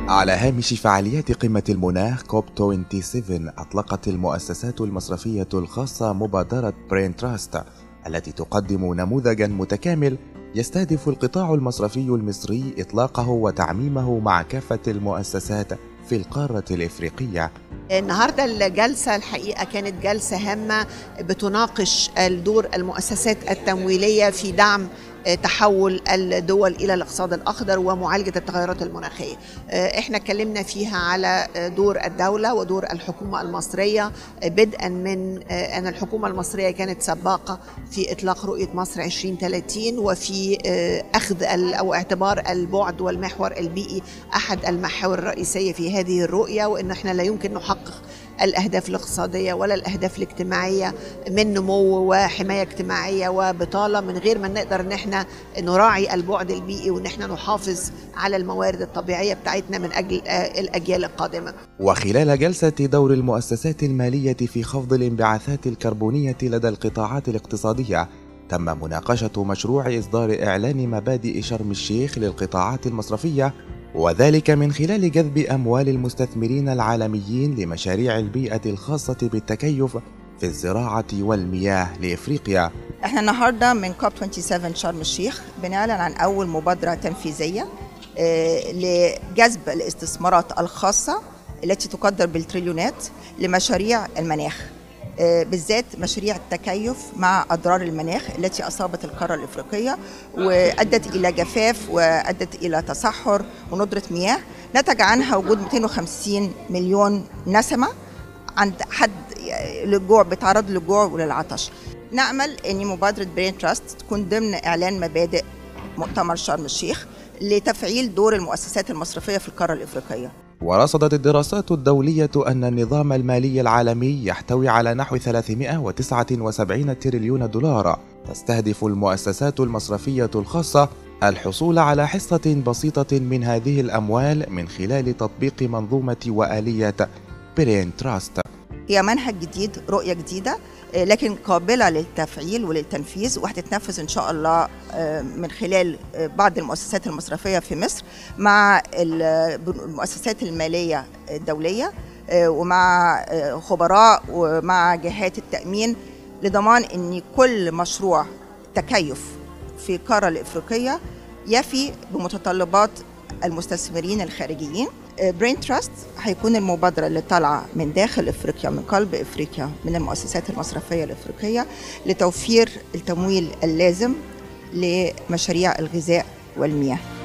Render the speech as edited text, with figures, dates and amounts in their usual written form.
على هامش فعاليات قمة المناخ كوب 27 أطلقت المؤسسات المصرفية الخاصة مبادرة برين تراست التي تقدم نموذجا متكامل يستهدف القطاع المصرفي المصري إطلاقه وتعميمه مع كافة المؤسسات في القارة الإفريقية. النهارده الجلسة الحقيقة كانت جلسة هامة بتناقش دور المؤسسات التمويلية في دعم تحول الدول إلى الاقتصاد الأخضر ومعالجة التغيرات المناخية. احنا اتكلمنا فيها على دور الدولة ودور الحكومة المصرية، بدءا من أن الحكومة المصرية كانت سباقة في إطلاق رؤية مصر 2030 وفي أخذ أو اعتبار البعد والمحور البيئي أحد المحاور الرئيسية في هذه الرؤية، وأن احنا لا يمكن نحقق الأهداف الاقتصادية ولا الأهداف الاجتماعية من نمو وحماية اجتماعية وبطالة من غير ما نقدر ان احنا نراعي البعد البيئي وان احنا نحافظ على الموارد الطبيعية بتاعتنا من أجل الأجيال القادمة. وخلال جلسة دور المؤسسات المالية في خفض الانبعاثات الكربونية لدى القطاعات الاقتصادية، تم مناقشة مشروع إصدار إعلان مبادئ شرم الشيخ للقطاعات المصرفية، وذلك من خلال جذب أموال المستثمرين العالميين لمشاريع البيئة الخاصة بالتكيف في الزراعة والمياه لإفريقيا. احنا النهارده من كوب 27 شرم الشيخ بنعلن عن أول مبادرة تنفيذية لجذب الاستثمارات الخاصة التي تقدر بالتريليونات لمشاريع المناخ، بالذات مشاريع التكيف مع أضرار المناخ التي أصابت القارة الإفريقية وأدت إلى جفاف وأدت إلى تصحر وندرة مياه نتج عنها وجود 250 مليون نسمة عند حد للجوع، بيتعرض للجوع وللعطش. نأمل أن مبادرة برين تراست تكون ضمن إعلان مبادئ مؤتمر شرم الشيخ لتفعيل دور المؤسسات المصرفية في القارة الإفريقية. ورصدت الدراسات الدولية أن النظام المالي العالمي يحتوي على نحو 379 تريليون دولار. تستهدف المؤسسات المصرفية الخاصة الحصول على حصة بسيطة من هذه الأموال من خلال تطبيق منظومة وآلية برين تراست. هي منهج جديد، رؤية جديدة، لكن قابلة للتفعيل وللتنفيذ، وهتتنفذ إن شاء الله من خلال بعض المؤسسات المصرفية في مصر مع المؤسسات المالية الدولية ومع خبراء ومع جهات التأمين لضمان أن كل مشروع تكيف في القارة الإفريقية يفي بمتطلبات المستثمرين الخارجيين. برين تراست هيكون المبادرة اللي طالعة من داخل إفريقيا، من قلب إفريقيا، من المؤسسات المصرفية الإفريقية لتوفير التمويل اللازم لمشاريع الغذاء والمياه.